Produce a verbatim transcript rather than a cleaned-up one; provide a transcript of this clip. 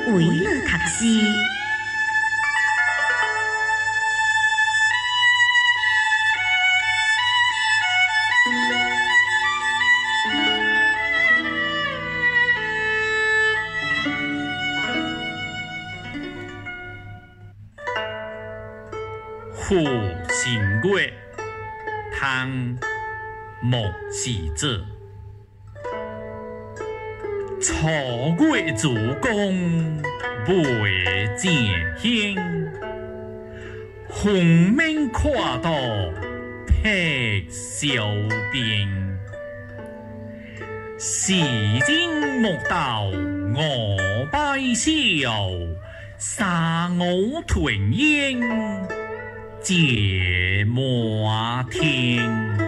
为了读诗。 《赋新月》唐·莫喜者。楚月诸公未见兴，鸿门跨度辟萧边。时今莫道我百笑，杀我屯烟。解摩天。